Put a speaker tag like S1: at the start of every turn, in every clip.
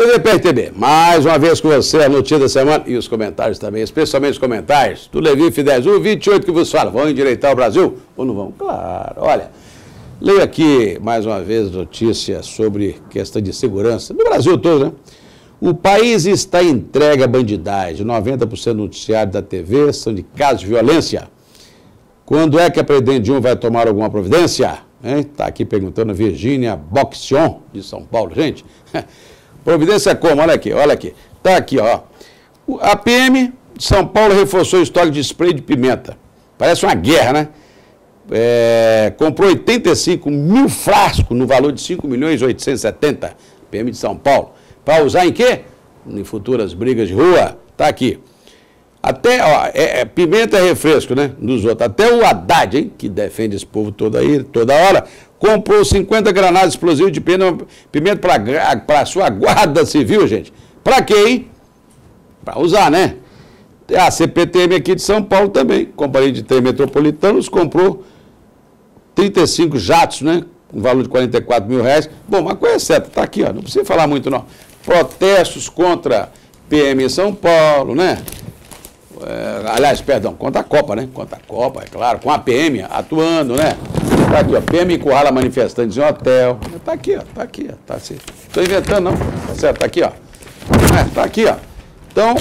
S1: TVPRTB, mais uma vez com você, a notícia da semana e os comentários também, especialmente os comentários do Levi Fidelis, o 28 que vos fala. Vão endireitar o Brasil ou não vão? Claro, olha, leio aqui mais uma vez notícia sobre questão de segurança, no Brasil todo, né? O país está entregue à bandidagem, 90% do noticiário da TV são de casos de violência. Quando é que a Presidente Dilma vai tomar alguma providência? Está aqui perguntando a Virgínia Boxion, de São Paulo, gente. Providência como? Olha aqui, olha aqui. Está aqui, ó. A PM de São Paulo reforçou o estoque de spray de pimenta. Parece uma guerra, né? Comprou 85 mil frascos no valor de 5.870.000, PM de São Paulo. Para usar em quê? Em futuras brigas de rua. Está aqui. Até, ó, pimenta é refresco, né? Dos outros. Até o Haddad, hein? Que defende esse povo toda hora, comprou 50 granadas explosivas de pimenta para a sua guarda civil, gente. Para quê, hein? Para usar, né? A CPTM aqui de São Paulo também, Companhia de Trem Metropolitanos, comprou 35 jatos, né? Com valor de R$44 mil. Bom, uma coisa é certa, tá aqui, ó. Não precisa falar muito, não. Protestos contra PM em São Paulo, né? Aliás, perdão, contra a Copa, né? Contra a Copa, é claro, com a PM atuando, né? Tá aqui, ó, PM encurrala manifestantes em hotel. Tá aqui, ó, tá aqui, ó, tá assim. Tô inventando, não, tá certo, tá aqui, ó. Tá aqui, ó. Então,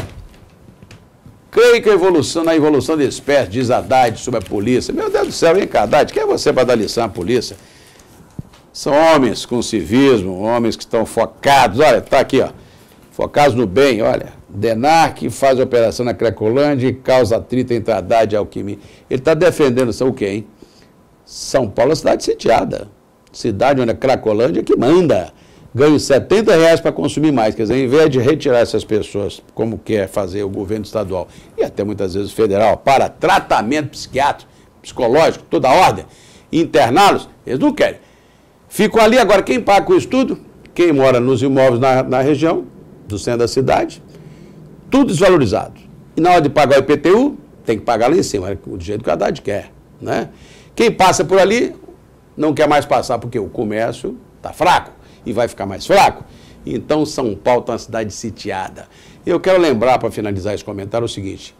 S1: creio que na evolução da espécie, diz Haddad sobre a polícia. Meu Deus do céu, vem cá, Haddad, quem é você para dar lição à polícia? São homens com civismo, homens que estão focados, olha, tá aqui, ó. Focados no bem, olha. DENARC faz operação na Cracolândia e causa atrito entre Haddad e Alckmin. Ele está defendendo o quê, hein? São Paulo é cidade sitiada. Cidade onde a Cracolândia que manda. Ganha R$70 para consumir mais. Quer dizer, em vez de retirar essas pessoas, como quer fazer o governo estadual e até muitas vezes o federal, para tratamento psiquiátrico, psicológico, toda a ordem, interná-los, eles não querem. Ficam ali, agora quem paga com isso tudo? Quem mora nos imóveis na região, do centro da cidade, tudo desvalorizado. E na hora de pagar o IPTU, tem que pagar lá em cima, do jeito que o Haddad quer, né? Quem passa por ali não quer mais passar, porque o comércio está fraco e vai ficar mais fraco. Então, São Paulo está uma cidade sitiada. Eu quero lembrar, para finalizar esse comentário, o seguinte.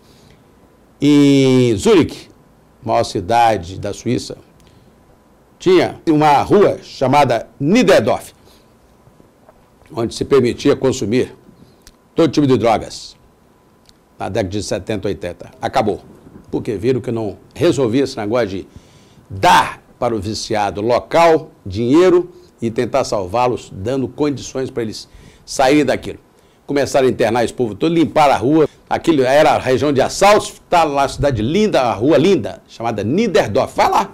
S1: Em Zurique, maior cidade da Suíça, tinha uma rua chamada Niederdorf, onde se permitia consumir todo tipo de drogas. Na década de 70, 80. Acabou. Porque viram que não resolvia esse negócio de dar para o viciado local, dinheiro e tentar salvá-los, dando condições para eles saírem daquilo. Começaram a internar esse povo todo, limpar a rua. Aquilo era a região de assaltos, está lá a cidade linda, a rua linda, chamada Niederdorf. Vai lá.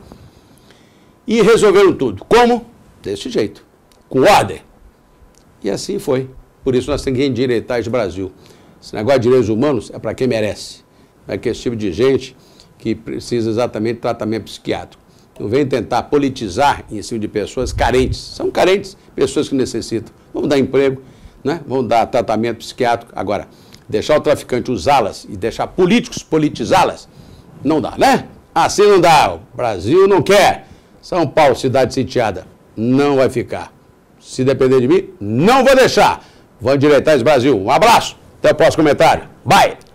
S1: E resolveram tudo. Como? Desse jeito. Com ordem. E assim foi. Por isso nós temos que endireitar esse Brasil. Esse negócio de direitos humanos é para quem merece. Não é que esse tipo de gente que precisa exatamente de tratamento psiquiátrico. Não vem tentar politizar em cima de pessoas carentes. São carentes, pessoas que necessitam. Vamos dar emprego, né? Vamos dar tratamento psiquiátrico. Agora, deixar o traficante usá-las e deixar políticos politizá-las, não dá, né? Assim não dá. O Brasil não quer. São Paulo, cidade sitiada, não vai ficar. Se depender de mim, não vou deixar. Vou endireitar esse Brasil. Um abraço. Até o próximo comentário. Bye!